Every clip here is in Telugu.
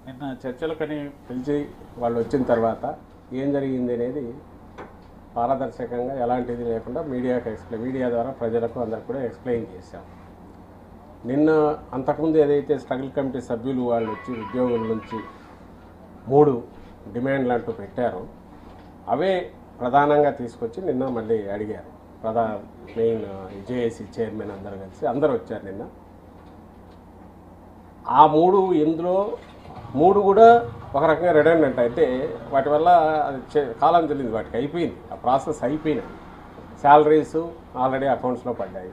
నిన్న చర్చలకని పిలిచి వాళ్ళు వచ్చిన తర్వాత ఏం జరిగింది అనేది పారదర్శకంగా ఎలాంటిది లేకుండా మీడియా ద్వారా ప్రజలకు అందరికి కూడా ఎక్స్ప్లెయిన్ చేశాం. నిన్న అంతకుముందు ఏదైతే స్ట్రగుల్ కమిటీ సభ్యులు వాళ్ళు వచ్చి ఉద్యోగుల నుంచి 3 డిమాండ్లు అంటూ పెట్టారో అవే ప్రధానంగా తీసుకొచ్చి నిన్న మళ్ళీ అడిగారు. మెయిన్ జేఏసీ చైర్మన్ అందరూ వచ్చారు నిన్న. ఆ 3 ఇందులో 3 కూడా ఒక రకంగా రెడెండెంట్ అయితే వాటి వల్ల అది కాలం చెల్లింది, వాటికి అయిపోయింది, ఆ ప్రాసెస్ అయిపోయినాయి. శాలరీస్ ఆల్రెడీ అకౌంట్స్లో పడ్డాయి.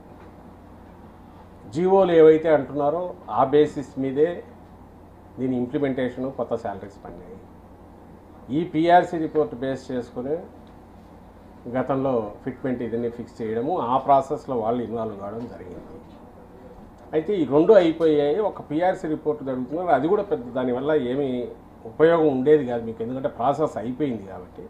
జీవోలు ఏవైతే అంటున్నారో ఆ బేసిస్ మీదే దీని ఇంప్లిమెంటేషను, కొత్త శాలరీస్ పడినాయి. ఈ పిఆర్సీ రిపోర్ట్ బేస్ చేసుకుని గతంలో ఫిట్మెంట్ ఇదని ఫిక్స్ చేయడము, ఆ ప్రాసెస్లో వాళ్ళు ఇన్వాల్వ్ కావడం జరిగింది. అయితే ఈ 2 అయిపోయాయి. ఒక పిఆర్సీ రిపోర్ట్ జరుగుతున్నారు, అది కూడా పెద్ద దానివల్ల ఏమీ ఉపయోగం ఉండేది కాదు మీకు, ఎందుకంటే ప్రాసెస్ అయిపోయింది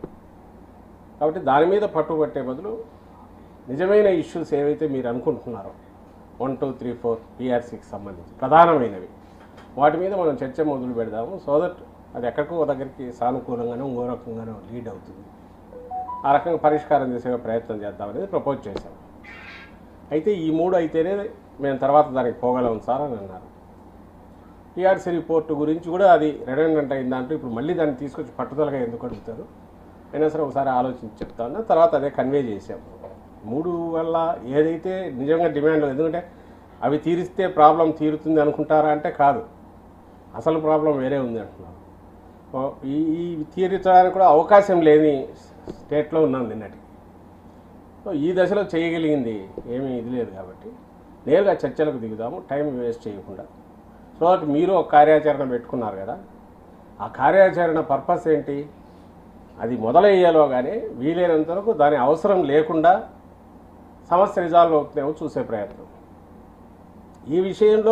కాబట్టి దాని మీద పట్టుబట్టే బదులు నిజమైన ఇష్యూస్ ఏవైతే మీరు అనుకుంటున్నారో 1, 2, 3, 4 పిఆర్సీకి సంబంధించి ప్రధానమైనవి వాటి మీద మనం చర్చ మొదలు పెడదాము. సో దట్ అది ఎక్కడికో దగ్గరికి సానుకూలంగానో ఇంకో రకంగానో లీడ్ అవుతుంది. ఆ రకంగా పరిష్కారం చేసే ప్రయత్నం చేద్దామనేది ప్రపోజ్ చేశాం. అయితే ఈ 3 అయితేనే మేము తర్వాత దానికి పోగలం సార్ అని అన్నారు. పిఆర్సీ రిపోర్టు గురించి కూడా అది రెడెండెంట్ అయిందంటూ ఇప్పుడు మళ్ళీ దాన్ని తీసుకొచ్చి పట్టుదలగా ఎందుకు అడుగుతారు, అయినా సరే ఒకసారి ఆలోచించి చెప్తాను. తర్వాత అదే కన్వే చేశాం. 3 వల్ల ఏదైతే నిజంగా డిమాండ్, ఎందుకంటే అవి తీరిస్తే ప్రాబ్లం తీరుతుంది అనుకుంటారా అంటే కాదు, అసలు ప్రాబ్లం వేరే ఉంది అంటున్నారు. ఈ తీర్చడానికి కూడా అవకాశం లేని స్టేట్లో ఉన్నాం నిన్నటికి. సో ఈ దశలో చేయగలిగింది ఏమీ ఇది లేదు కాబట్టి నేరుగా చర్చలకు దిగుదాము, టైం వేస్ట్ చేయకుండా. సో అటు మీరు ఒక కార్యాచరణ పెట్టుకున్నారు కదా, ఆ కార్యాచరణ పర్పస్ ఏంటి, అది మొదలయ్యేలో కానీ వీలైనంత వరకు దాని అవసరం లేకుండా సమస్య రిజాల్వ్ అవుతుందేమో చూసే ప్రయత్నం. ఈ విషయంలో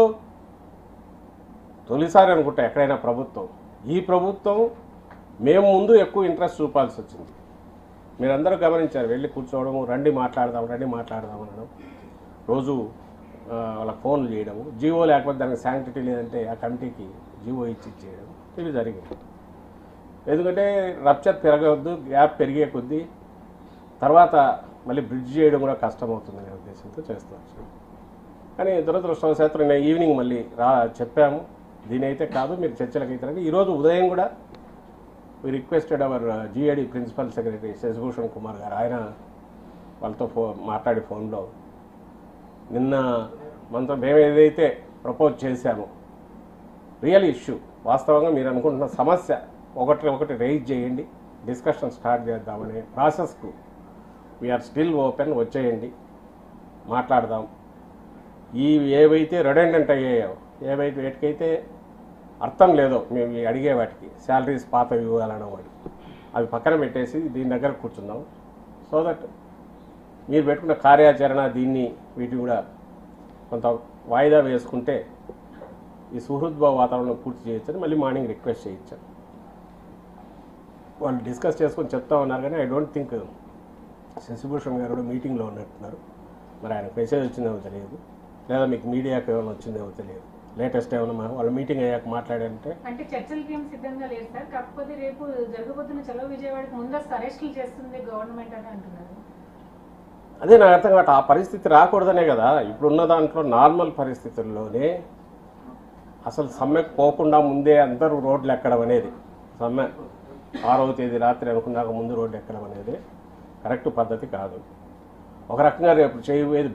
తొలిసారి అనుకుంటా ఎక్కడైనా ఈ ప్రభుత్వం మేము ముందు ఎక్కువ ఇంట్రెస్ట్ చూపాల్సి వచ్చింది. మీరందరూ గమనించారు, వెళ్ళి కూర్చోవడము, రండి మాట్లాడదాం అనడం, రోజు వాళ్ళకి ఫోన్లు చేయడము, జీవో లేకపోతే దానికి శాంక్టిటీ లేదంటే ఆ కమిటీకి జీవో ఇచ్చేయడం, ఇవి జరిగింది. ఎందుకంటే రప్చర్ పెరగవద్దు, గ్యాప్ పెరిగే కొద్దీ తర్వాత మళ్ళీ బ్రిడ్జ్ చేయడం కూడా కష్టమవుతుందనే ఉద్దేశంతో చేస్తూ వచ్చాము. కానీ దురదృష్టవశాత్తు నేను ఈవినింగ్ మళ్ళీ చెప్పాము, దీని అయితే కాదు మీరు చర్చలకు అవుతారని. ఈరోజు ఉదయం కూడా we requested our GAD principal secretary Shashibhushan Kumar గారు, ఆయన వాళ్ళతో మాట్లాడి ఫోన్లో నిన్న మనతో మేము ఏదైతే ప్రపోజ్ చేశామో రియల్ ఇష్యూ, వాస్తవంగా మీరు అనుకుంటున్న సమస్య ఒకటి రైజ్ చేయండి, డిస్కషన్ స్టార్ట్ చేద్దామనే ప్రాసెస్కు వీఆర్ స్టిల్ ఓపెన్, వచ్చేయండి మాట్లాడదాం. ఏవైతే రెడెండెంట్ అయ్యాయో, వేటికైతే అర్థం లేదో మేము అడిగే వాటికి, శాలరీస్ పాత ఇవ్వాలనో వాటి అవి పక్కన పెట్టేసి దీని దగ్గర కూర్చుందాం. సో దట్ మీరు పెట్టుకున్న కార్యాచరణ వీటిని కూడా కొంత వాయిదా వేసుకుంటే ఈ సుహృద్భావ వాతావరణం పూర్తి చేయొచ్చని మళ్ళీ మార్నింగ్ రిక్వెస్ట్ చేయించాను. వాళ్ళు డిస్కస్ చేసుకొని చెప్తా ఉన్నారు, కానీ ఐ డోంట్ థింక్ శశిభూషణ్ గారు కూడా మీటింగ్లో ఉన్నట్టున్నారు. మరి ఆయనకు మెసేజ్ వచ్చిందేమో తెలియదు, లేదా మీకు మీడియాకి ఏమైనా వచ్చిందేమో తెలియదు. లేటెస్ట్ ఏమైనా వాళ్ళ మీటింగ్ అయ్యాక మాట్లాడారంటే అంటే చర్చలకి ఏం సిద్ధంగా లేదు సార్, కాకపోతే రేపు జరగబోతున్న చలో విజయవాడకి ముందస్తు అరెస్టులు చేస్తుంది గవర్నమెంట్ అని అంటున్నారు. అదే నాకు అర్థం కాదు, ఆ పరిస్థితి రాకూడదనే కదా ఇప్పుడున్న దాంట్లో. నార్మల్ పరిస్థితుల్లోనే అసలు సమ్మెకు పోకుండా ముందే అందరూ రోడ్లు ఎక్కడం అనేది, సమ్మె 6వ తేదీ రాత్రి అనుకున్నాక ముందు రోడ్డు ఎక్కడం అనేది కరెక్ట్ పద్ధతి కాదు. ఒక రకంగా రేపు చేయబోయేది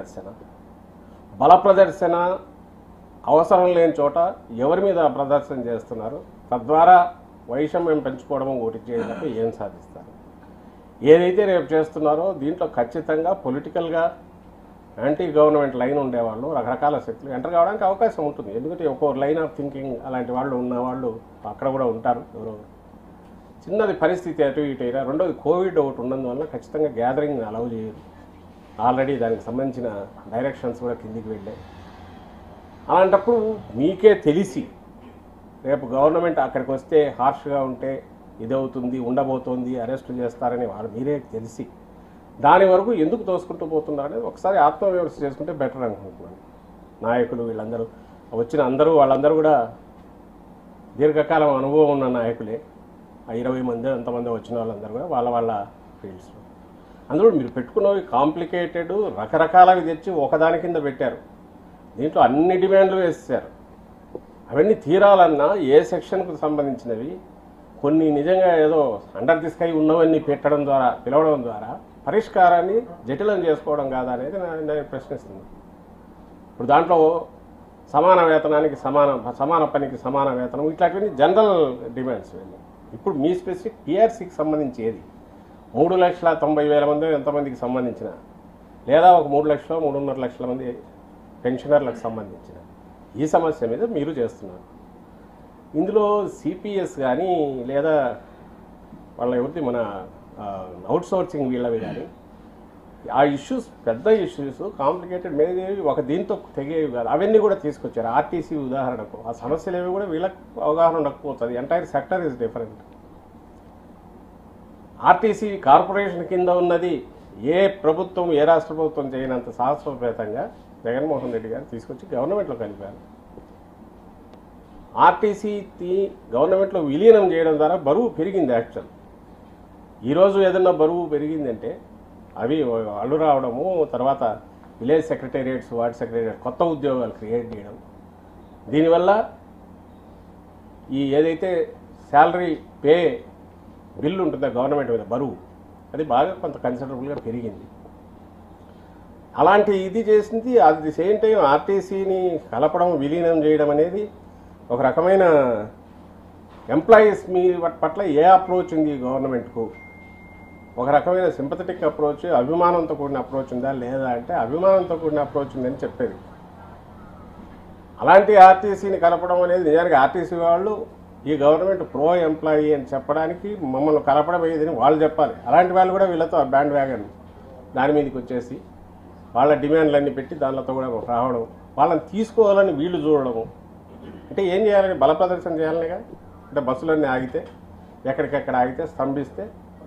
బల ప్రదర్శన అవసరం లేని చోట ఎవరి మీద ప్రదర్శన చేస్తున్నారు, తద్వారా వైషమ్యం పెంచుకోవడం ఒకటి చేయడానికి ఏం సాధిస్తారు. ఏదైతే రేపు చేస్తున్నారో దీంట్లో ఖచ్చితంగా పొలిటికల్గా యాంటీ గవర్నమెంట్ లైన్ ఉండేవాళ్ళు, రకరకాల శక్తులు ఎంటర్ కావడానికి అవకాశం ఉంటుంది. ఎందుకంటే ఒక్కొక్క లైన్ ఆఫ్ థింకింగ్ అలాంటి వాళ్ళు ఉన్నవాళ్ళు అక్కడ కూడా ఉంటారు. ఎవరో చిన్నది పరిస్థితి అటు ఇటు అయినా, రెండోది కోవిడ్ ఒకటి ఉన్నందువల్ల ఖచ్చితంగా గ్యాదరింగ్ అలౌ చేయరు. ఆల్రెడీ దానికి సంబంధించిన డైరెక్షన్స్ కూడా కిందికి వెళ్ళాయి. అలాంటప్పుడు మీకే తెలిసి రేపు గవర్నమెంట్ అక్కడికి వస్తే హార్ష్గా ఉంటే ఇదవుతుంది, ఉండబోతోంది, అరెస్టు చేస్తారని మీరే తెలిసి దాని వరకు ఎందుకు తోసుకుంటూ పోతున్నారనేది ఒకసారి ఆత్మవిమర్శ చేసుకుంటే బెటర్ అనుకుంటున్నాను. నాయకులు వీళ్ళందరూ వచ్చిన వాళ్ళందరూ కూడా దీర్ఘకాలం అనుభవం ఉన్న నాయకులే. ఆ 20 మంది ఎంతమంది వచ్చిన వాళ్ళందరూ కూడా వాళ్ళ ఫీల్డ్స్లో. అందులో మీరు పెట్టుకున్నవి కాంప్లికేటెడ్ రకరకాలవి తెచ్చి ఒకదాని కింద పెట్టారు. దీంట్లో అన్ని డిమాండ్లు వేసేసారు. అవన్నీ తీరాలన్నా ఏ సెక్షన్కు సంబంధించినవి కొన్ని నిజంగా ఏదో అండర్ ది స్కై ఉన్నవన్నీ పిలవడం ద్వారా పరిష్కారాన్ని జటిలం చేసుకోవడం కాదా అనేది నేను ప్రశ్నిస్తున్నాను. ఇప్పుడు దాంట్లో సమాన వేతనానికి సమాన పనికి సమాన వేతనం ఇట్లాంటివన్నీ జనరల్ డిమాండ్స్ ఇవన్నీ. ఇప్పుడు మీ స్పెసిఫిక్ పిఆర్సీకి సంబంధించి ఏది 3,90,000 మంది ఎంతమందికి సంబంధించిన, లేదా ఒక 3 లక్షలు 3.5 లక్షల మంది పెన్షనర్లకు సంబంధించిన ఈ సమస్య మీద మీరు చేస్తున్నారు. ఇందులో సిపిఎస్ కానీ లేదా వాళ్ళ ఎవరిది మన అవుట్సోర్సింగ్ వీళ్ళవి కానీ ఆ ఇష్యూస్ పెద్ద ఇష్యూస్ కాంప్లికేటెడ్ మేజేవి ఒక దీంతో తెగేవి కాదు. అవన్నీ కూడా తీసుకొచ్చారు. ఆర్టీసీ ఉదాహరణకు ఆ సమస్యలు ఏవి కూడా వీళ్ళకి అవగాహన ఉండకపోతుంది. Entire sector is different. RTC corporation కింద ఉన్నది ఏ ప్రభుత్వం ఏ రాష్ట్ర ప్రభుత్వం చేయనంత సాహసోపేతంగా జగన్మోహన్ రెడ్డి గారు తీసుకొచ్చి గవర్నమెంట్లో కలిపారు. ఆర్టీసీ గవర్నమెంట్లో విలీనం చేయడం ద్వారా బరువు పెరిగింది. యాక్చువల్ ఈరోజు ఏదన్నా బరువు పెరిగిందంటే అవి అల్లు రావడము, తర్వాత విలేజ్ సెక్రటేరియట్స్, వార్డ్ సెక్రటేరియట్ కొత్త ఉద్యోగాలు క్రియేట్ చేయడం, దీనివల్ల ఈ ఏదైతే శాలరీ పే బిల్లు ఉంటుందో గవర్నమెంట్ మీద బరువు అది బాగా కొంత కన్సిడరబుల్గా పెరిగింది. అలాంటి ఇది చేసింది. అట్ ది సేమ్ టైం ఆర్టీసీని కలపడం విలీనం చేయడం అనేది ఒక రకమైన ఎంప్లాయీస్ మీ పట్ల ఏ అప్రోచ్ ఉంది గవర్నమెంట్కు, ఒక రకమైన సింపథెటిక్ అప్రోచ్, అభిమానంతో కూడిన అప్రోచ్ ఉందా లేదా అంటే అభిమానంతో కూడిన అప్రోచ్ ఉందని చెప్పేది. అలాంటి ఆర్టీసీని కలపడం అనేది నిజానికి ఆర్టీసీ వాళ్ళు ఈ గవర్నమెంట్ ప్రో ఎంప్లాయీ అని చెప్పడానికి మమ్మల్ని కలపడం ఏదని వాళ్ళు చెప్పాలి. అలాంటి వాళ్ళు కూడా వీళ్ళతో బ్యాండ్ వ్యాగన్ దాని మీదకి వచ్చేసి వాళ్ళ డిమాండ్లన్నీ పెట్టి దానితో కూడా రావడం, వాళ్ళని తీసుకోవాలని వీళ్ళు చూడడము. అంటే ఏం చేయాలని బల ప్రదర్శన చేయాలనిగా. అంటే బస్సులన్నీ ఆగితే ఎక్కడికెక్కడ ఆగితే స్తంభిస్తే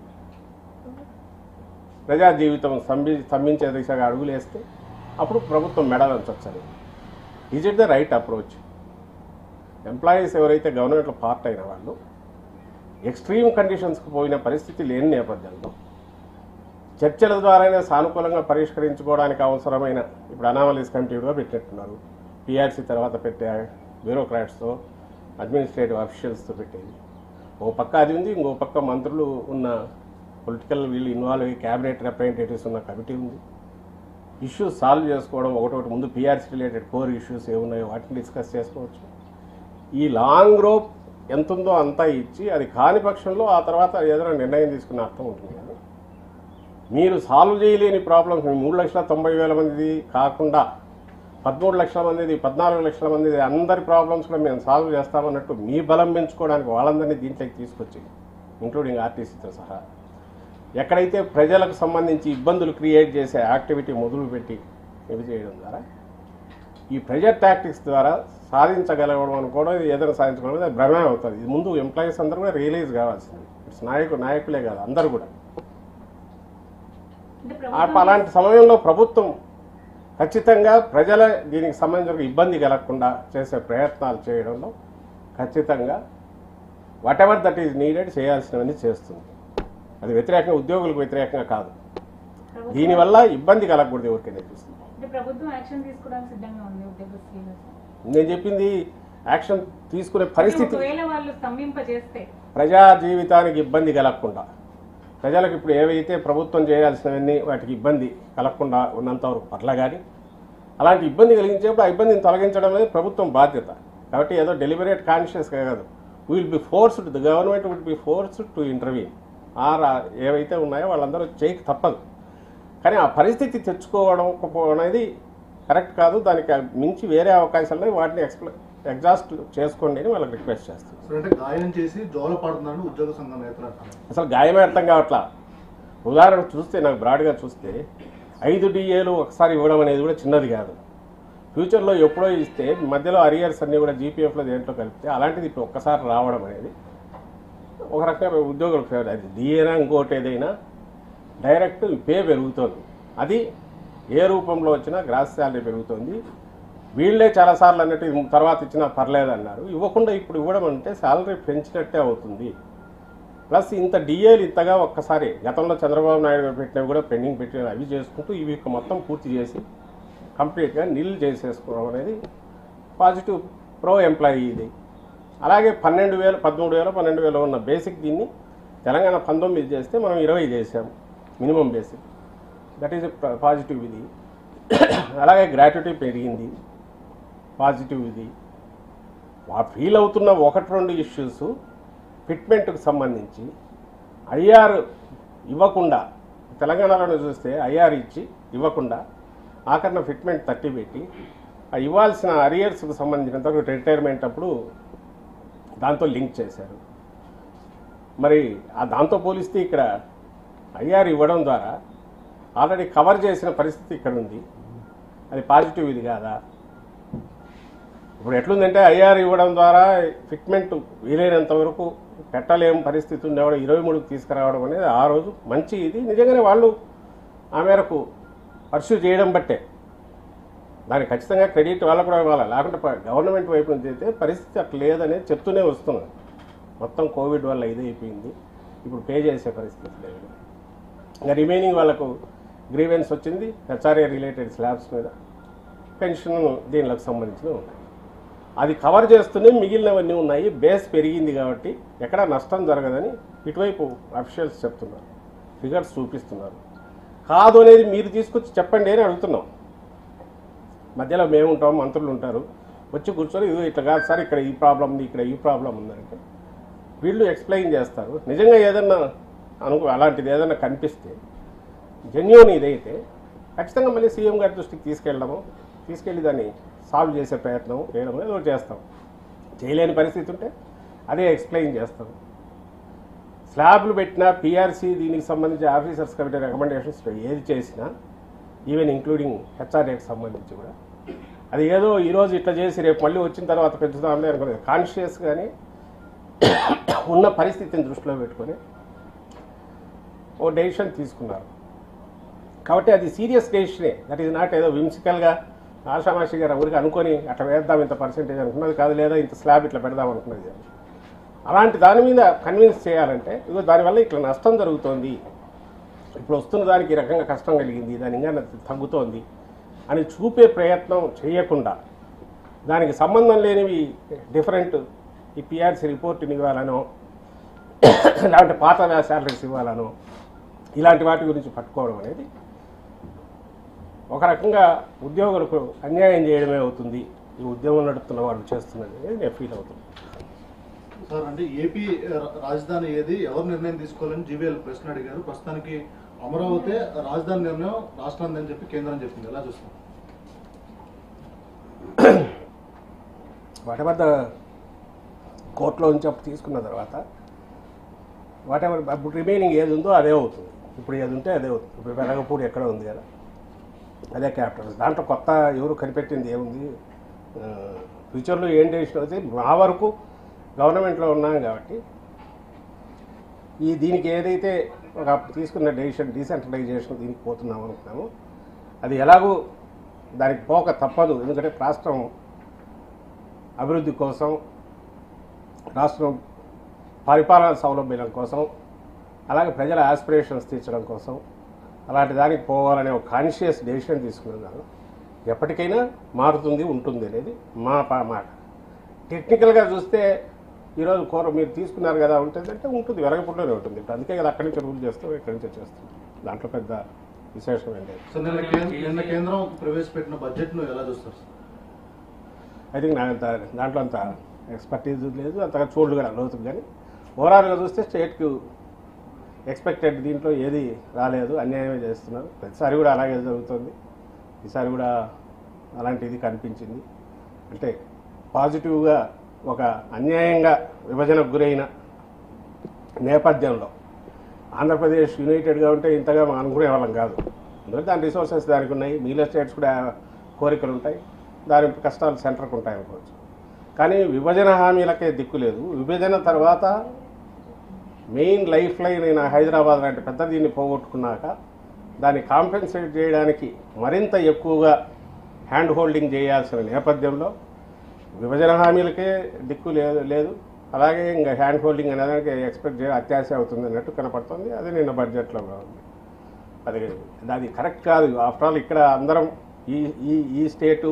ప్రజా జీవితం స్తంభించే దిశగా అడుగులు వేస్తే అప్పుడు ప్రభుత్వం మెడలంచొచ్చని. Is it the right approach? Employees ఎవరైతే గవర్నమెంట్లో పార్ట్ అయిన వాళ్ళు ఎక్స్ట్రీమ్ కండిషన్స్కి పోయిన పరిస్థితి లేని నేపథ్యంలో చర్చల ద్వారానే సానుకూలంగా పరిష్కరించుకోవడానికి అవసరమైన ఇప్పుడు అనామలీస్ కమిటీ కూడా పెట్టినట్టున్నారు. పిఆర్సీ తర్వాత పెట్టే బ్యూరోక్రాట్స్తో అడ్మినిస్ట్రేటివ్ అఫీషియల్స్తో పెట్టేది ఓ పక్క అది ఉంది. ఇంకో పక్క మంత్రులు ఉన్న పొలిటికల్ వీళ్ళు ఇన్వాల్వ్ అయ్యి క్యాబినెట్ రిప్రజెంటేటివ్స్ ఉన్న కమిటీ ఉంది. ఇష్యూస్ సాల్వ్ చేసుకోవడం ఒకటొకటి ముందు పిఆర్సీ రిలేటెడ్ కోర్ ఇష్యూస్ ఏమున్నాయో వాటిని డిస్కస్ చేసుకోవచ్చు. ఈ లాంగ్ రోప్ ఎంత ఉందో అంతా ఇచ్చి అది కాని పక్షంలో ఆ తర్వాత ఏదైనా నిర్ణయం తీసుకునే అర్థం ఉంటుంది. కానీ మీరు సాల్వ్ చేయలేని ప్రాబ్లమ్స్ 3,90,000 మందిది కాకుండా 13 లక్షల మందిది 14 లక్షల మందిది అందరి ప్రాబ్లమ్స్ కూడా మేము సాల్వ్ చేస్తామన్నట్టు మీ బలం పెంచుకోవడానికి వాళ్ళందరినీ దీంట్లోకి తీసుకొచ్చి ఇంక్లూడింగ్ ఆర్టీసీతో సహా ఎక్కడైతే ప్రజలకు సంబంధించి ఇబ్బందులు క్రియేట్ చేసే యాక్టివిటీ మొదలుపెట్టి ఇది చేయడం ద్వారా ఈ ప్రెజర్ టాక్టిక్స్ ద్వారా సాధించగలగడం అనుకోవడం ఏదైనా సాధించగలడం అది భ్రమే అవుతుంది. ఇది ముందు ఎంప్లాయీస్ అందరూ కూడా రియలైజ్ కావాల్సింది. ఇట్స్ నాయకులే కాదు అందరూ కూడా. అలాంటి సమయంలో ప్రభుత్వం ఖచ్చితంగా ప్రజల దీనికి సంబంధించిన ఇబ్బంది కలగకుండా చేసే ప్రయత్నాలు చేయడంలో ఖచ్చితంగా whatever that is needed చేయాల్సినవన్నీ చేస్తుంది. అది వ్యతిరేకంగా ఉద్యోగులకు వ్యతిరేకంగా కాదు. దీనివల్ల ఇబ్బంది కలగకూడదు ఎవరికైనా చూస్తుంది. నేను చెప్పింది యాక్షన్ తీసుకునే పరిస్థితి ప్రజా జీవితానికి ఇబ్బంది కలగకుండా ప్రజలకు ఇప్పుడు ఏవైతే ప్రభుత్వం చేయాల్సినవన్నీ వాటికి ఇబ్బంది కలగకుండా ఉన్నంతవరకు పట్ల కానీ అలాంటి ఇబ్బంది కలిగించేప్పుడు ఆ ఇబ్బందిని తొలగించడం అనేది ప్రభుత్వం బాధ్యత. కాబట్టి ఏదో డెలిబరేట్ కాన్షియస్గా కాదు. Will be forced, the government will be forced to intervene. ఏవైతే ఉన్నాయో వాళ్ళందరూ చేయక తప్పదు. కానీ ఆ పరిస్థితి తెచ్చుకోవడం అనేది కరెక్ట్ కాదు. దానికి మించి వేరే అవకాశాలు వాటిని ఎగ్జాస్ట్ చేసుకోండి అని వాళ్ళకి రిక్వెస్ట్ చేస్తాను. అసలు గాయమే అర్థం కావట్లా. ఉదాహరణ చూస్తే నాకు బ్రాడ్గా చూస్తే 5 DAలు ఒకసారి ఇవ్వడం అనేది కూడా చిన్నది కాదు. ఫ్యూచర్లో ఎప్పుడో ఇస్తే మధ్యలో అరియర్స్ అన్నీ కూడా జీపీఎఫ్లో దేంట్లో కలిపితే అలాంటిది ఇప్పుడు ఒక్కసారి రావడం అనేది ఒక రకంగా ఉద్యోగులకు ఫేవర్. అది డిఏనా ఇంకోటి ఏదైనా డైరెక్ట్ పే పెరుగుతుంది. అది ఏ రూపంలో వచ్చినా గ్రాస్ శాలరీ పెరుగుతుంది. వీళ్ళే చాలాసార్లు అన్నట్టు ఇది తర్వాత ఇచ్చినా పర్లేదు అన్నారు. ఇవ్వకుండా ఇప్పుడు ఇవ్వడం అంటే శాలరీ పెంచినట్టే అవుతుంది. ప్లస్ ఇంత డిఏలు ఇంతగా ఒక్కసారి గతంలో చంద్రబాబు నాయుడు గారు పెట్టినవి కూడా పెండింగ్ పెట్టినవి అవి చేసుకుంటూ ఇవి మొత్తం పూర్తి చేసి కంప్లీట్గా నిల్ చేసేసుకోవడం అనేది పాజిటివ్ ప్రో ఎంప్లాయీ ఇది. అలాగే 12,000 13,000 12,000 ఉన్న బేసిక్ దీన్ని తెలంగాణ 19 చేస్తే మనం 20 చేసాం minimum basic. That is positive ఇది. అలాగే గ్రాట్యుటీ పెరిగింది, పాజిటివ్ ఇది. ఫీల్ అవుతున్న 1-2 ఇష్యూస్ ఫిట్మెంట్కి సంబంధించి ఐఆర్ ఇవ్వకుండా, తెలంగాణలో చూస్తే ఐఆర్ ఇచ్చి ఇవ్వకుండా ఆఖరణ ఫిట్మెంట్ 30 పెట్టి ఇవ్వాల్సిన అరియర్స్కి సంబంధించినంత రిటైర్మెంట్ అప్పుడు దాంతో లింక్ చేశారు. మరి దాంతో పోలిస్తే ఇక్కడ ఐఆర్ ఇవ్వడం ద్వారా ఆల్రెడీ కవర్ చేసిన పరిస్థితి ఇక్కడ ఉంది. అది పాజిటివ్ ఇది కాదా? ఇప్పుడు ఎట్లుందంటే ఐఆర్ ఇవ్వడం ద్వారా ఫిట్మెంట్ వీలైనంత వరకు పెట్టలేము పరిస్థితి ఉండేవాడు 23కి తీసుకురావడం అనేది ఆ రోజు మంచి ఇది. నిజంగానే వాళ్ళు ఆ మేరకు పర్సూ చేయడం బట్టే దానికి ఖచ్చితంగా క్రెడిట్ వాళ్ళకు కూడా ఇవ్వాలి. లేకుంటే గవర్నమెంట్ వైపు నుంచి అయితే పరిస్థితి అట్లా లేదనేది చెప్తూనే వస్తున్నాం. మొత్తం కోవిడ్ వల్ల ఇదైపోయింది, ఇప్పుడు పే చేసే పరిస్థితి లేదు. ఇంకా రిమైనింగ్ వాళ్ళకు గ్రీవెన్స్ వచ్చింది హెచ్ఆర్ఏ రిలేటెడ్ స్లాబ్స్ మీద, పెన్షన్ దీనికి సంబంధించినవి ఉన్నాయి. అది కవర్ చేస్తూనే మిగిలినవన్నీ ఉన్నాయి. బేస్ పెరిగింది కాబట్టి ఎక్కడ నష్టం జరగదని ఇటువైపు అఫీషియల్స్ చెప్తున్నారు, ఫిగర్స్ చూపిస్తున్నారు. కాదు అనేది మీరు తీసుకొచ్చి చెప్పండి అని అడుగుతున్నాం. మధ్యలో మేము ఉంటాం, మంత్రులు ఉంటారు, వచ్చి కూర్చొని ఇది ఇట్లా కాదు సార్, ఇక్కడ ఈ ప్రాబ్లం ఉంది, ఇక్కడ ఈ ప్రాబ్లం ఉందంటే వీళ్ళు ఎక్స్ప్లెయిన్ చేస్తారు. నిజంగా ఏదన్నా అలాంటిది ఏదన్నా కనిపిస్తే జెన్యూన్ ఇదైతే ఖచ్చితంగా మళ్ళీ సీఎం గారి దృష్టికి తీసుకెళ్ళి దాన్ని సాల్వ్ చేసే ప్రయత్నం చేయడం ఏదో చేస్తాం. చేయలేని పరిస్థితి ఉంటే అదే ఎక్స్ప్లెయిన్ చేస్తాం. స్లాబ్లు పెట్టినా పిఆర్సీ దీనికి సంబంధించి ఆఫీసర్స్ కమిటీ రికమెండేషన్స్ ఏది చేసినా ఈవెన్ ఇంక్లూడింగ్ హెచ్ఆర్ఏకి సంబంధించి కూడా అది ఏదో ఈరోజు ఇట్లా చేసి రేపు మళ్ళీ వచ్చిన తర్వాత పెంచుదాంలే అనుకునేది. కాన్షియస్గానే ఉన్న పరిస్థితిని దృష్టిలో పెట్టుకొని ఓ డెసిషన్ తీసుకున్నారు. కాబట్టి అది సీరియస్ డెసిషనే. దట్ ఈజ్ నాట్ ఏదో విమ్సికల్గా ఆషామాషి గారు ఊరికి అనుకొని అట్లా వేద్దాం ఇంత పర్సెంటేజ్ అనుకున్నది కాదు, లేదా ఇంత స్లాబ్ ఇట్లా పెడదాం అనుకున్నది. అలాంటి దాని మీద కన్విన్స్ చేయాలంటే ఇదిగో దానివల్ల ఇట్లా నష్టం జరుగుతోంది, ఇప్పుడు వస్తున్న దానికి ఈ రకంగా కష్టం కలిగింది, దాని ఇంకా తగ్గుతోంది అని చూపే ప్రయత్నం చేయకుండా దానికి సంబంధం లేనివి డిఫరెంట్ ఈ పిఆర్సీ రిపోర్ట్ని ఇవ్వాలనో లేదంటే పాత శాలరీస్ ఇవ్వాలనో ఇలాంటి వాటి గురించి పట్టుకోవడం అనేది ఒక రకంగా ఉద్యోగులకు అన్యాయం చేయడమే అవుతుంది. ఈ ఉద్యమం నడుపుతున్న వాళ్ళు చేస్తున్నది నేను ఫీల్ అవుతుంది. సార్, అంటే ఏపీ రాజధాని ఏది, ఎవరు నిర్ణయం తీసుకోవాలని జీవీఎల్ ప్రశ్న అడిగారు. ప్రస్తుతానికి అమరావతి రాజధాని నిర్ణయం రాష్ట్రాన్ని అని చెప్పి కేంద్రం చెప్పింది. ఎలా చూస్తాం? వాటెవర్ ద కోర్టులో నుంచి అప్పుడు తీసుకున్న తర్వాత వాటెవర్ అప్పుడు రిమైనింగ్ ఏది ఉందో అదే అవుతుంది. ఇప్పుడు ఏది ఉంటే అదే అవుతుంది. ఇప్పుడు వెలగపూడి ఎక్కడ ఉంది కదా, అదే క్యాపిటల్. దాంట్లో కొత్త ఎవరు కనిపెట్టింది ఏముంది? ఫ్యూచర్లో ఏం డెసిషన్ అవుతుంది? మా వరకు గవర్నమెంట్లో ఉన్నాం కాబట్టి దీనికి ఏదైతే ఒక తీసుకున్న డెసిషన్ డీసెంట్రలైజేషన్ దీనికి పోతున్నాం అనుకున్నాము, అది ఎలాగూ దానికి పోక తప్పదు. ఎందుకంటే రాష్ట్రం అభివృద్ధి కోసం, రాష్ట్రం పరిపాలన సౌలభ్యం కోసం, అలాగే ప్రజల ఆస్పిరేషన్స్ తీర్చడం కోసం అలాంటి దానికి పోవాలనే ఒక కాన్షియస్ డెసిషన్ తీసుకున్నాను. ఎప్పటికైనా మారుతుంది, ఉంటుంది అనేది మా మాట. టెక్నికల్గా చూస్తే ఈరోజు మీరు తీసుకున్నారు కదా ఉంటుందంటే ఉంటుంది, వెలగపూడిలోనే ఉంటుంది. ఇప్పుడు అందుకే కదా అక్కడి నుంచి రూల్ చేస్తాం, ఇక్కడి నుంచే చేస్తాం. దాంట్లో పెద్ద విశేషం ఏం లేదు. సో నిన్న కేంద్రం ప్రవేశపెట్టిన బడ్జెట్ను ఎలా చూస్తారు? ఐ థింక్ నాకు దాంట్లో అంత ఎక్స్పర్టీజ్ లేదు, అంతగా చూడదు కూడా లోతుకు. కానీ ఓవరాల్గా చూస్తే స్టేట్కు ఎక్స్పెక్టెడ్ దీంట్లో ఏది రాలేదు, అన్యాయమే చేస్తున్నారు. ప్రతిసారి కూడా అలాగే జరుగుతుంది. ఈసారి కూడా అలాంటిది కనిపించింది. అంటే పాజిటివ్గా ఒక అన్యాయంగా విభజనకు గురైన నేపథ్యంలో ఆంధ్రప్రదేశ్ యునైటెడ్గా ఉంటే ఇంతగా మనం అనుకునే వాళ్ళం కాదు. ఎందుకంటే దాని రిసోర్సెస్ దానికి ఉన్నాయి, మిగిలిన స్టేట్స్ కూడా కోరికలు ఉంటాయి, దాని కష్టాలు సెంటర్కి ఉంటాయి అనుకోవచ్చు. కానీ విభజన హామీలకే దిక్కు లేదు. విభజన తర్వాత మెయిన్ లైఫ్ లైన్ అయిన హైదరాబాద్ లాంటి పెద్ద దీన్ని పోగొట్టుకున్నాక దాన్ని కాంపెన్సేట్ చేయడానికి మరింత ఎక్కువగా హ్యాండ్ హోల్డింగ్ చేయాల్సిన నేపథ్యంలో విభజన హామీలకే దిక్కు లేదు అలాగే ఇంకా హ్యాండ్ హోల్డింగ్ అనేది ఎక్స్పెక్ట్ చేయ అత్యాశ అవుతుంది అన్నట్టు కనపడుతుంది. అది నిన్న బడ్జెట్లో ఉంది. అది కరెక్ట్ కాదు. ఆఫ్టర్ ఆల్ ఇక్కడ అందరం ఈ స్టేటు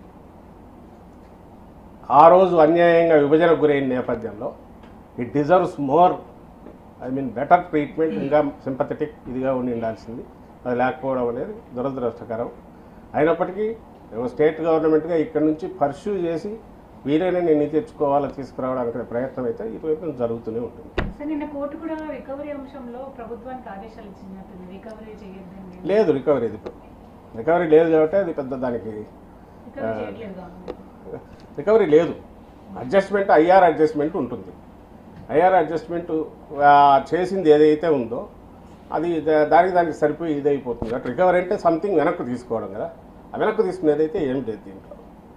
ఆ రోజు అన్యాయంగా విభజనకు గురైన నేపథ్యంలో it deserves more better treatment, ఇంకా సింపథెటిక్ ఇదిగా ఉండాల్సింది. అది లేకపోవడం అనేది దురదృష్టకరం. అయినప్పటికీ స్టేట్ గవర్నమెంట్గా ఇక్కడ నుంచి పర్స్యూ చేసి వీరైనా నేను తెచ్చుకోవాలని తీసుకురావడానికి ప్రయత్నం అయితే ఇటువైపు జరుగుతూనే ఉంటుంది. నిన్న కోర్టు కూడా రికవరీ అంశంలో ప్రభుత్వానికి ఆదేశాలు ఇచ్చినట్టుంది, రికవరీ చేయొద్దని. లేదు, రికవరీ లేదు కాబట్టి అది పెద్ద దానికి రికవరీ లేదు. అడ్జస్ట్మెంట్ ఐఆర్ అడ్జస్ట్మెంట్ ఉంటుంది. ఐఆర్ అడ్జస్ట్మెంట్ చేసింది ఏదైతే ఉందో అది దానికి సరిపోయి ఇదైపోతుంది. అటు రికవరీ అంటే సంథింగ్ వెనక్కు తీసుకోవడం కదా. ఆ వెనక్కు తీసుకునేది అయితే ఏం లేదు దీంట్లో.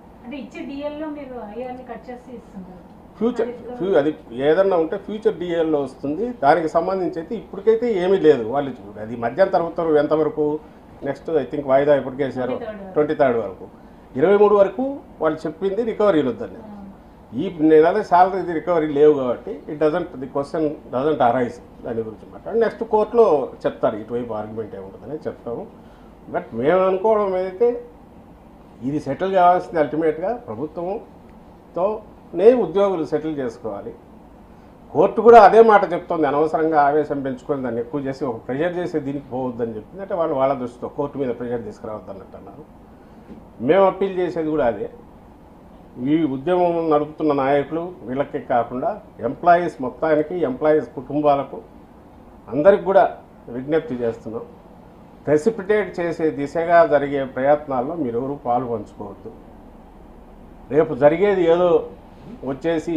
ఫ్యూచర్ అది ఏదన్నా ఉంటే ఫ్యూచర్ డిఎల్లో వస్తుంది. దానికి సంబంధించి అయితే ఇప్పటికైతే ఏమీ లేదు. వాళ్ళు అది మధ్యంతర ఉత్తర్వు ఎంతవరకు నెక్స్ట్ ఐ థింక్ వాయిదా ఇప్పటికే వేసారు 23rd వరకు. 23 వరకు వాళ్ళు చెప్పింది రికవరీలు వద్దని. ఈ నెల శాలరీ రికవరీ లేవు కాబట్టి ది క్వశ్చన్ డజంట్ అరైజ్ దాని గురించి మాట్లాడి నెక్స్ట్ కోర్టులో చెప్తారు ఇటువైపు ఆర్గ్యుమెంట్ ఏముంటుందని చెప్తాము. బట్ మేము అనుకోవడం ఏదైతే ఇది సెటిల్ కావాల్సింది అల్టిమేట్గా ప్రభుత్వంతోనే ఉద్యోగులు సెటిల్ చేసుకోవాలి. కోర్టు కూడా అదే మాట చెప్తుంది. అనవసరంగా ఆవేశం పెంచుకొని దాన్ని ఎక్కువ చేసి ఒక ప్రెషర్ చేసి దీనికి పోవద్దని చెప్పింది. అంటే వాళ్ళు వాళ్ళ దృష్టితో కోర్టు మీద ప్రెషర్ తీసుకురావద్దన్నట్టు అన్నారు. మేము అప్పీల్ చేసేది కూడా అదే. ఈ ఉద్యమం నడుపుతున్న నాయకులు వీళ్ళకే కాకుండా ఎంప్లాయీస్ మొత్తానికి, ఎంప్లాయీస్ కుటుంబాలకు అందరికి కూడా విజ్ఞప్తి చేస్తున్నాం. ప్రెసిపిటేట్ చేసే దిశగా జరిగే ప్రయత్నాల్లో మీరెవరూ పాలు పంచుకోవద్దు. రేపు జరిగేది ఏదో వచ్చేసి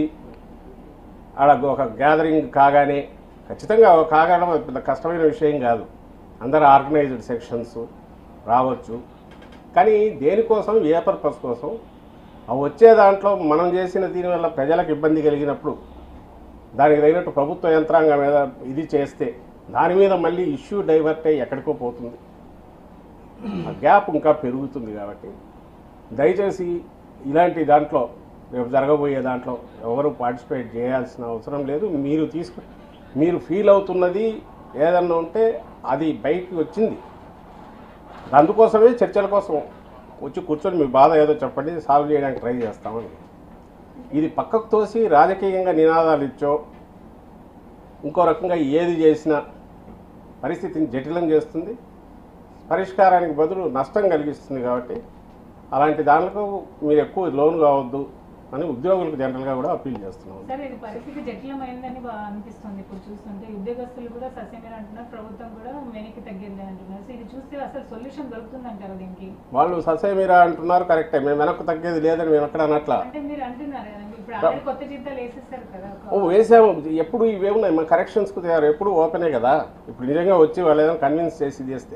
ఆడ ఒక గ్యాదరింగ్ కాగానే ఖచ్చితంగా కాగడం పెద్ద కష్టమైన విషయం కాదు. అందరు ఆర్గనైజ్డ్ సెక్షన్స్ రావచ్చు. కానీ దేనికోసం, ఏ పర్పస్ కోసం వచ్చే దాంట్లో మనం చేసిన దీనివల్ల ప్రజలకు ఇబ్బంది కలిగినప్పుడు దానికి తగినట్టు ప్రభుత్వ యంత్రాంగం మీద ఇది చేస్తే దాని మీద మళ్ళీ ఇష్యూ డైవర్ట్ అయ్యి ఎక్కడికో పోతుంది. ఆ గ్యాప్ ఇంకా పెరుగుతుంది. కాబట్టి దయచేసి ఇలాంటి దాంట్లో రేపు జరగబోయే దాంట్లో ఎవరు పార్టిసిపేట్ చేయాల్సిన అవసరం లేదు. మీరు ఫీల్ అవుతున్నది ఏదన్నా ఉంటే అది బయటకు వచ్చింది. అందుకోసమే చర్చల కోసం వచ్చి కూర్చొని మీ బాధ ఏదో చెప్పండి, సాల్వ్ చేయడానికి ట్రై చేస్తామని. ఇది పక్కకు తోసి రాజకీయంగా నినాదాలు ఇచ్చో ఇంకో రకంగా ఏది చేసినా పరిస్థితిని జటిలం చేస్తుంది, పరిష్కారానికి బదులు నష్టం కలిగిస్తుంది. కాబట్టి అలాంటి దాంట్లో మీరు ఎక్కువ లోన్ కావద్దు అని ఉద్యోగులకు జనరల్గా కూడా అప్పీల్ చేస్తున్నాం. సార్, ఇది పరిస్థితి జటిలమైందని అనిపిస్తుంది. ఇప్పుడు చూస్తుంటే ఉద్యోగస్తులు కూడా సస్యమేర అంటున్నారు, ప్రభుత్వం కూడా వెనక్కి తగ్గింది అంటున్నారు. ఇది చూస్తే అసలు సొల్యూషన్ దొరుకుతుందంటారు దీనికి? వాళ్ళు సస్యమేర అంటున్నారు, కరెక్టే. మేము వెనక్కు తగ్గేది లేదని మేము ఎక్కడ అనట్లా. అంటే మీరు అంటున్నారు ఇప్పుడు కొత్త జీతాలు వేసేస్తారు కదా. వేసాము. ఎప్పుడు ఇవేమున్నాయి మా కరెక్షన్స్కు తయారు, ఎప్పుడు ఓపెనే కదా. ఇప్పుడు నిజంగా వచ్చి వాళ్ళు ఏదైనా కన్విన్స్ చేస్తే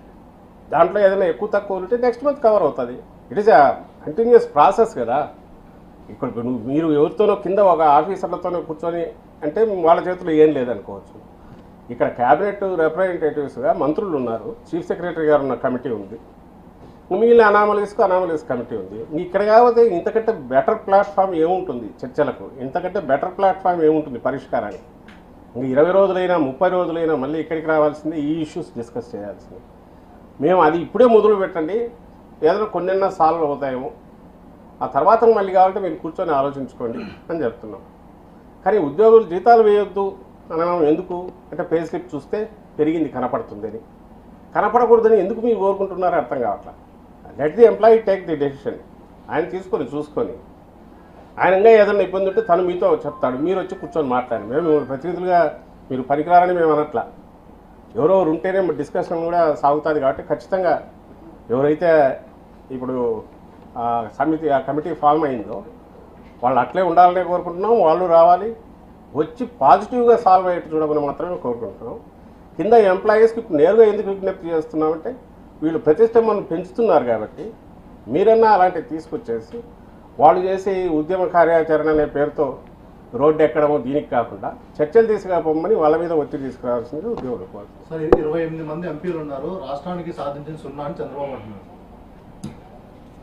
దాంట్లో ఏదైనా ఎక్కువ తక్కువ ఉంటే నెక్స్ట్ మంత్ కవర్ అవుతుంది. It is a continuous process కదా. ఇప్పుడు మీరు ఎవరితోనో కింద ఒక ఆఫీసర్లతోనో కూర్చొని అంటే వాళ్ళ చేతిలో ఏం లేదనుకోవచ్చు. ఇక్కడ క్యాబినెట్ రిప్రజెంటేటివ్స్గా మంత్రులు ఉన్నారు, చీఫ్ సెక్రటరీ గారు ఉన్న కమిటీ ఉంది, మిగిలిన అనామలీస్ కమిటీ ఉంది. ఇక్కడ కాకపోతే ఇంతకంటే బెటర్ ప్లాట్ఫామ్ ఏముంటుంది చర్చలకు? ఇంతకంటే బెటర్ ప్లాట్ఫామ్ ఏముంటుంది పరిష్కారానికి? ఇంక 20 రోజులైనా 30 రోజులైనా మళ్ళీ ఇక్కడికి రావాల్సిందే, ఈ ఇష్యూస్ డిస్కస్ చేయాల్సింది. మేము అది ఇప్పుడే మొదలు పెట్టండి, ఏదైనా కొన్నైనా సాల్వ్ అవుతాయేమో, ఆ తర్వాత మళ్ళీ కావాలంటే మీరు కూర్చొని ఆలోచించుకోండి అని చెప్తున్నాం. కానీ ఉద్యోగులు జీతాలు వేయొద్దు అనడం ఎందుకు అంటే పే స్లిప్ చూస్తే పెరిగింది కనపడుతుందని. కనపడకూడదని ఎందుకు మీరు కోరుకుంటున్నారో అర్థం కావట్లా. Let the employee take the decision. ఆయన చూసుకొని ఆయనంగా ఏదైనా ఇబ్బంది ఉంటే తను మీతో చెప్తాడు, మీరు వచ్చి కూర్చొని మాట్లాడండి. మేము ప్రతినిధులుగా మీరు పనికిరారని మేము అనట్లా. ఎవరెవరు ఉంటేనే డిస్కషన్ కూడా సాగుతుంది. కాబట్టి ఖచ్చితంగా ఎవరైతే ఇప్పుడు ఆ కమిటీ ఫామ్ అయిందో వాళ్ళు అట్లే ఉండాలనే కోరుకుంటున్నాం. వాళ్ళు రావాలి, వచ్చి పాజిటివ్గా సాల్వ్ అయ్యేట్టు చూడమని మాత్రమే కోరుకుంటున్నాం. కింద ఎంప్లాయీస్కి నేరుగా ఎందుకు విజ్ఞప్తి చేస్తున్నామంటే వీళ్ళు ప్రతిష్టంభను పెంచుతున్నారు కాబట్టి మీరన్నా అలాంటివి తీసుకొచ్చేసి వాళ్ళు చేసే ఉద్యమ కార్యాచరణ అనే పేరుతో రోడ్డు ఎక్కడమో దీనికి కాకుండా చర్చలు తీసుకుపోమని వాళ్ళ మీద ఒత్తిడి తీసుకురావాల్సింది ఉద్యోగులు కోరుతున్నారు. సార్, 28 మంది ఎంపీలు ఉన్నారు, రాష్ట్రానికి సాధించిన 0 అని చంద్రబాబు అంటున్నారు.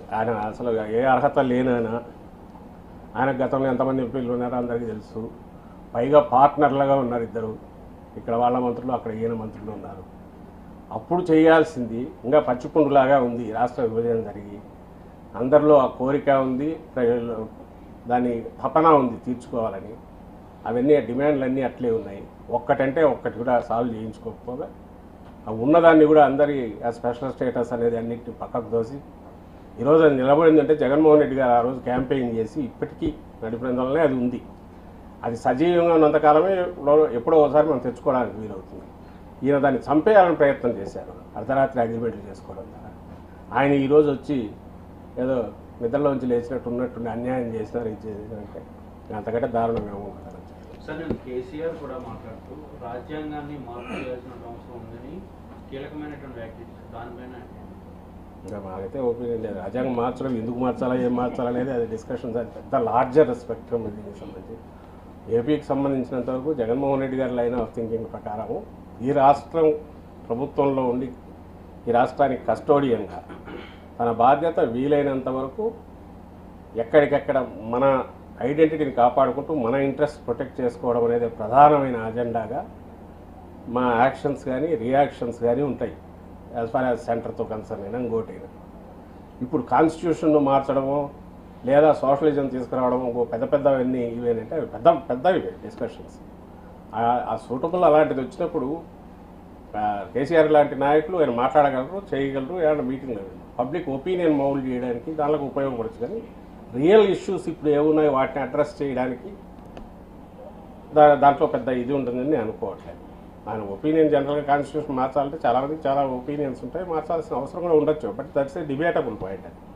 ఆయన అసలు ఏ అర్హత లేనైనా ఆయన గతంలో ఎంతమంది ఎంపీలు ఉన్నారో అందరికీ తెలుసు. పైగా పార్ట్నర్లుగా ఉన్నారు ఇద్దరు. ఇక్కడ వాళ్ళ మంత్రులు, అక్కడ ఈయన మంత్రులు ఉన్నారు. అప్పుడు చేయాల్సింది ఇంకా పచ్చిపుండులాగా ఉంది. రాష్ట్ర విభజన జరిగి అందరిలో ఆ కోరిక ఉంది, దాని తపన ఉంది తీర్చుకోవాలని. అవన్నీ డిమాండ్లన్నీ అట్లే ఉన్నాయి. ఒక్కటంటే ఒక్కటి కూడా సాల్వ్ చేయించుకోకపోగా ఉన్నదాన్ని కూడా అందరి ఆ స్పెషల్ స్టేటస్ అనేది అన్నింటిని పక్కకు దోసి ఈరోజు అది నిలబడిందంటే జగన్మోహన్ రెడ్డి గారు ఆ రోజు క్యాంపెయిన్ చేసి ఇప్పటికీ నడిపినందువల్లనే అది ఉంది. అది సజీవంగా ఉన్నంతకాలమే ఎప్పుడో ఒకసారి మనం తెచ్చుకోవడానికి వీలవుతుంది. ఈయన దాన్ని చంపేయాలని ప్రయత్నం చేశారు, అర్ధరాత్రి అగ్రిమెంట్లు చేసుకోవడం ద్వారా. ఆయన ఈరోజు వచ్చి ఏదో నిద్రలోంచి లేచినట్టు ఉన్నట్టుండి అన్యాయం చేసినారు, ఇది చేసినారంటే అంతకంటే దారుణంగా ఉంటుంది. సార్, నేను కేసీఆర్ కూడా మాట్లాడుతూ రాజ్యాంగాన్ని మార్పు చేయాల్సిన అవసరం ఉందని కీలకమైనటువంటి వ్యాఖ్య చేశారు. దానిపైన ఇంకా మాకైతే ఒపీనియన్ లేదు. రాజ్యాంగం మార్చడం, ఎందుకు మార్చాలా, ఏం మార్చాలనేది అది డిస్కషన్. పెద్ద లార్జర్ స్పెక్ట్రమ్ దీనికి సంబంధించి. ఏపీకి సంబంధించినంత వరకు జగన్మోహన్ రెడ్డి గారి లైన్ ఆఫ్ థింకింగ్ ప్రకారం ఈ రాష్ట్రం ప్రభుత్వంలో ఉండి ఈ రాష్ట్రానికి కస్టోడియన్గా తన బాధ్యత వీలైనంత వరకు ఎక్కడికెక్కడ మన ఐడెంటిటీని కాపాడుకుంటూ మన ఇంట్రెస్ట్ ప్రొటెక్ట్ చేసుకోవడం అనేది ప్రధానమైన అజెండాగా మా యాక్షన్స్ కానీ రియాక్షన్స్ కానీ ఉంటాయి. యాజ్ ఫార్ యాజ్ సెంటర్తో కన్సర్న్ అయినా ఇంకోటైనా. ఇప్పుడు కాన్స్టిట్యూషన్ను మార్చడమో లేదా సోషలిజం తీసుకురావడం ఇంకో పెద్దవన్నీ ఇవేనంటే అవి పెద్దవి డిస్కషన్స్. ఆ సూటబుల్ అలాంటిది వచ్చినప్పుడు కేసీఆర్ లాంటి నాయకులు ఆయన మాట్లాడగలరు, చేయగలరు, ఏమైనా మీటింగ్ పబ్లిక్ ఒపీనియన్ మౌల్డ్ చేయడానికి దానికి ఉపయోగపడచ్చు. కానీ రియల్ ఇష్యూస్ ఇప్పుడు ఏమున్నాయో వాటిని అడ్రస్ చేయడానికి దాంట్లో పెద్ద ఇది ఉంటుందని నేను అనుకోవట్లేదు. ఆయన ఒపీనియన్ జనరల్గా కాన్స్టిట్యూషన్ మార్చాలంటే చాలామందికి చాలా ఒపీనియన్స్ ఉంటాయి, మార్చాల్సిన అవసరం కూడా ఉండొచ్చు. But that's a debatable point అది.